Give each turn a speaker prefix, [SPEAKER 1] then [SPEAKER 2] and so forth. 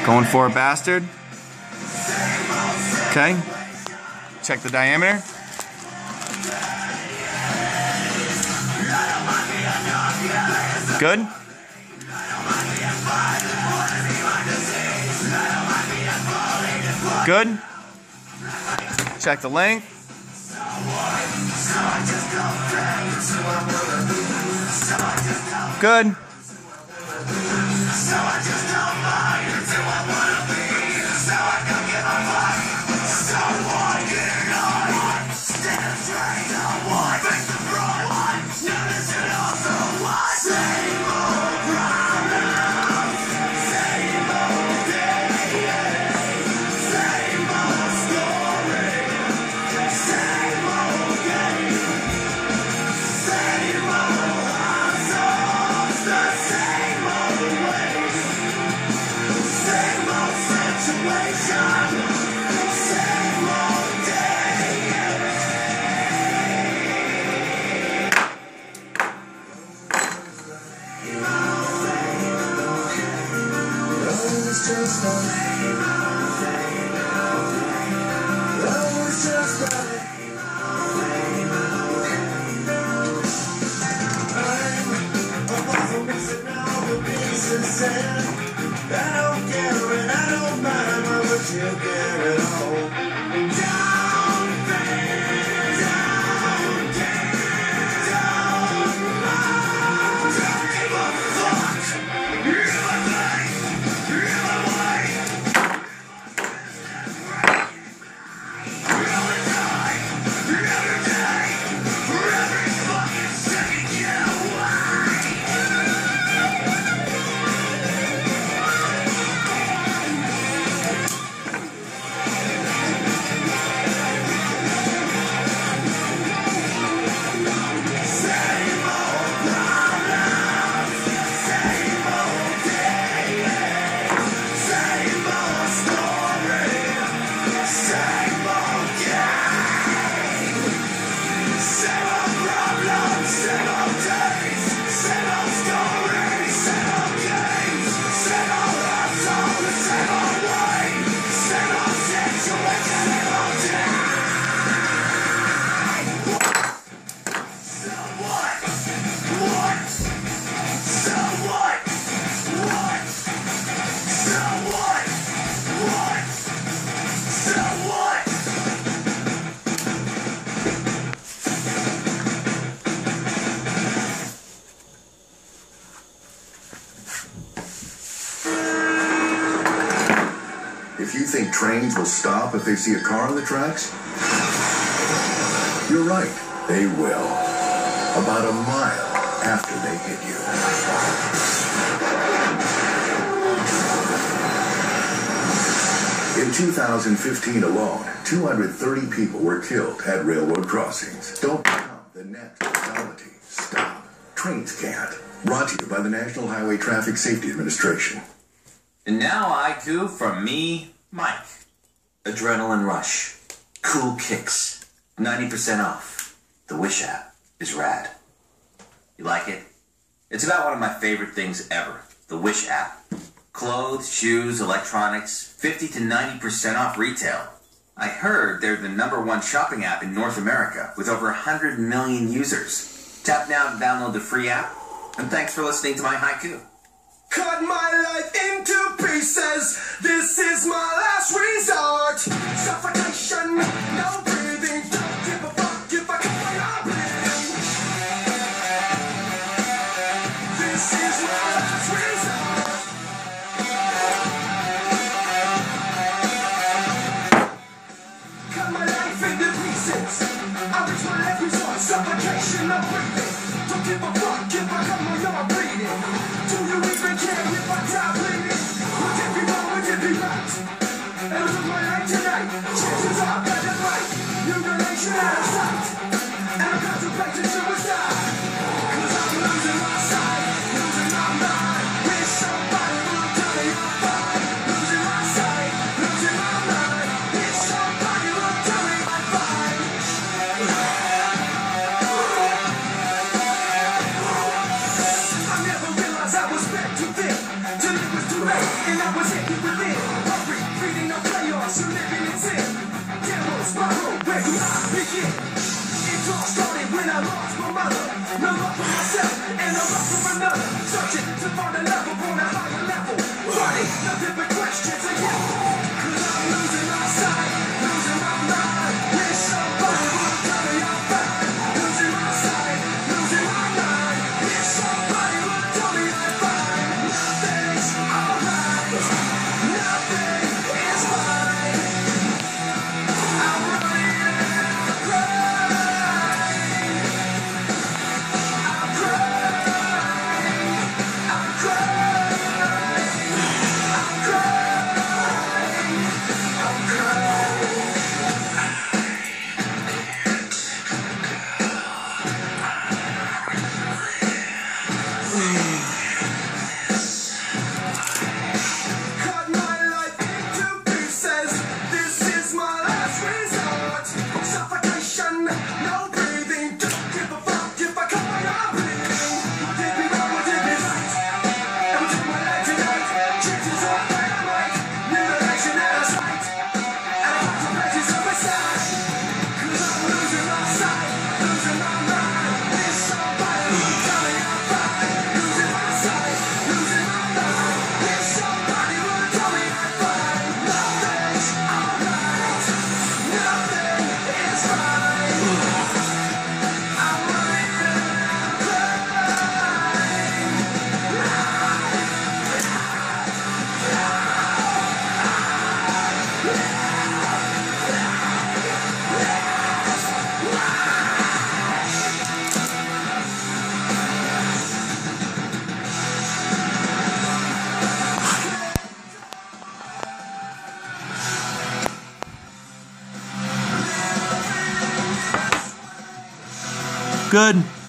[SPEAKER 1] Going for a bastard. Okay. Check the diameter. Good. Good. Check the length. Good.
[SPEAKER 2] I don't care and I don't mind what you care at all.
[SPEAKER 3] If you think trains will stop if they see a car on the tracks, you're right, they will. About a mile after they hit you. In 2015 alone, 230 people were killed at railroad crossings. Don't become the next fatality. Stop. Trains can't. Brought to you by the National Highway Traffic Safety Administration.
[SPEAKER 4] And now haiku from me, Mike. Adrenaline rush. Cool kicks. 90% off. The Wish app is rad. You like it? It's about one of my favorite things ever. The Wish app. Clothes, shoes, electronics, 50 to 90% off retail. I heard they're the #1 shopping app in North America with over 100 million users. Tap now to download the free app. And thanks for listening to my haiku.
[SPEAKER 2] Cut my life into pieces. This is my last resort. Suffocation, no breathing. Don't give a fuck if I come out breathing. This is my last resort. Cut my life into pieces. I reach my last resort. Suffocation, no breathing. Don't give a fuck if I come out breathing. Do you even care if I die bleeding? Would it be wrong, would it be right? And look my life tonight. Chances are better right. Mutilation out of sight. And I'm contemplating suicide. Cause I'm losing my sight. Losing my mind. Wish somebody would tell me I'm fine. Losing my sight. Losing my mind. Wish somebody would tell me I'm fine. I never realized I was back to them. Till it was too late and I was hit within. kid. It all started when I lost my mother. No love for myself and no love for another. Searching to find a level on a higher level. Running nothing but questions again. Cause I'm losing my sight, losing my mind. Wish somebody would tell me I'm fine. Losing my sight, losing my mind. Wish somebody would tell me I'm fine. Nothing's alright. Nothing is fine. I'm running and I'm crying. I'm crying. I'm crying. I'm crying. I'm crying. Cut my life into pieces. This is my last resort. Suffocation, no breathing. Don't give a fuck if I come when I'm bleeding. What did me wrong? What did me right? I'ma take my life tonight. Chances are dynamite. Mutilation at a sight. And I'm contemplating suicide. Cause I'm losing my sight, losing my mind. Wish somebody would tell me I'm fine. Losing my sight, losing my mind. Wish somebody would tell me I'm fine. Nothing's alright. Nothing is fine. I'm running and I'm crying.
[SPEAKER 1] Good.